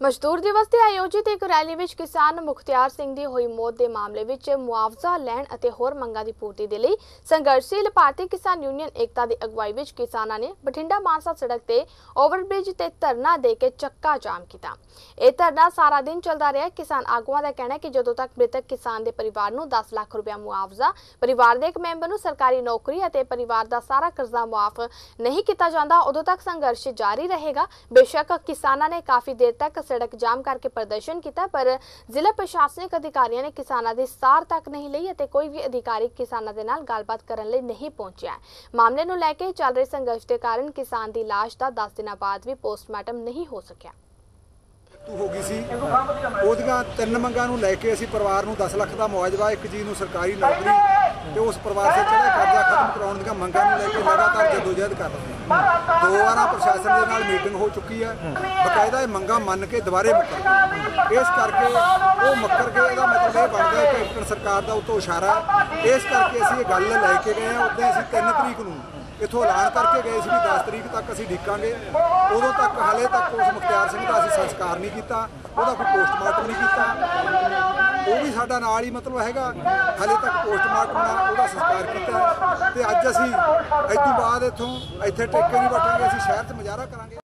मजदूर दिवस ਤੇ ਆਯੋਜਿਤ ਇੱਕ ਰੈਲੀ ਵਿੱਚ ਕਿਸਾਨ ਮੁਖਤਿਆਰ ਸਿੰਘ ਦੀ ਹੋਈ ਮੌਤ ਦੇ ਮਾਮਲੇ ਵਿੱਚ ਮੁਆਵਜ਼ਾ ਲੈਣ ਅਤੇ ਹੋਰ ਮੰਗਾਂ ਦੀ ਪੂਰਤੀ ਦੇ ਲਈ ਸੰਘਰਸ਼ੀਲ ਭਾਰਤੀ ਕਿਸਾਨ ਯੂਨੀਅਨ ਏਕਤਾ ਦੀ ਅਗਵਾਈ ਵਿੱਚ ਕਿਸਾਨਾਂ ਨੇ ਬਠਿੰਡਾ ਮਾਨਸਾ ਸੜਕ ਤੇ ਓਵਰਬ੍ਰਿਜ ਤੇ ਧਰਨਾ ਦੇ ਕੇ ਚੱਕਾ ਜਾਮ ਕੀਤਾ। ਇਹ ਧਰਨਾ ਸਾਰਾ ਦਿਨ ਚੱਲਦਾ ਰਿਹਾ। ਕਿਸਾਨ ਆਗੂਆਂ ਦਾ ਕਹਿਣਾ ਹੈ ਕਿ ਜਦੋਂ ਤੱਕ ਮ੍ਰਿਤਕ ਕਿਸਾਨ ਦੇ ਪਰਿਵਾਰ ਨੂੰ 10 ਲੱਖ ਰੁਪਏ ਮੁਆਵਜ਼ਾ, ਪਰਿਵਾਰ ਦੇ ਇੱਕ ਮੈਂਬਰ ਨੂੰ ਸਰਕਾਰੀ ਨੌਕਰੀ ਅਤੇ ਪਰਿਵਾਰ ਦਾ ਸਾਰਾ ਕਰਜ਼ਾ ਮੁਆਫ ਨਹੀਂ ਕੀਤਾ ਜਾਂਦਾ, ਉਦੋਂ ਤੱਕ ਸੰਘਰਸ਼ ਜਾਰੀ ਰਹੇਗਾ। बेशक किसानों ने काफी देर तक सड़क जाम करके प्रदर्शन किया, पर जिला प्रशासनिक अधिकारियों ने किसानों की सार तक नहीं ली और कोई भी अधिकारी किसानों के नाल गलबात करने लई नहीं पहुंचा। मामले नूं लैके चल रहे संघर्ष के कारण किसान की लाश का 10 दिन बाद भी पोस्टमार्टम नहीं हो सकिया। हो गई सी ਉਹਦੀਆਂ ਤਿੰਨ ਮੰਗਾਂ ਨੂੰ ਲੈ ਕੇ ਅਸੀਂ ਪਰਿਵਾਰ ਨੂੰ 10 ਲੱਖ ਦਾ ਮੁਆਵਜ਼ਾ, ਇੱਕ ਜੀ ਨੂੰ ਸਰਕਾਰੀ ਨੌਕਰੀ ਤੇ ਉਸ ਪਰਿਵਾਰ ਦੇ ਜਿਹੜਾ ਕਰਜ਼ਾ ਖਤਮ ਕਰਾਉਣ ਦੀਆਂ ਮੰਗਾਂ ਨੂੰ ਲੈ ਕੇ ਲਗਾਤਾਰ ਜਦੋਜਹਿਦ ਕਰ ਰਹੇ ਹਾਂ। 2 ਵਾਰਾਂ ਪ੍ਰਸ਼ਾਸਨ ਦੇ ਨਾਲ ਮੀਟਿੰਗ ਹੋ ਚੁੱਕੀ ਹੈ। ਬਕਾਇਦਾ ਇਹ ਮੰਗਾਂ ਮੰਨ ਕੇ ਦੁਬਾਰੇ ਮੁੱਕਰ ਗਏ। ਇਸ ਕਰਕੇ ਉਹ ਮੁੱਕਰ ਗਏ, ਇਹਦਾ ਮਤਲਬ ਇਹ ਬਣਦਾ ਕਿ ਕੈਪਟਨ ਸਰਕਾਰ ਦਾ ਉਤੋਂ ਇਸ਼ਾਰਾ। ਇਸ ਕਰਕੇ ਅਸੀਂ ਇਹ ਗੱਲ ਲੈ ਕੇ ਗਏ ਹਾਂ। ਉੱਦਾਂ ਅਸੀਂ 3 ਤਰੀਕ ਨੂੰ इतों ऐलान करके गए भी 10 तरीक तक असीं डिकांगे। उदों तक हाले तक उस मुख्तियार सिंह का असीं संस्कार नहीं किया, उहदा कोई पोस्टमार्टम नहीं किया। वो भी साडा नाल ही मतलब हैगा, हाले तक पोस्टमार्टम ना उहदा संस्कार किया। ते अज असीं इस तों बाद इत्थों इत्थे टेके नहीं बटांगे, असीं शहर च मुजाहरा करांगे।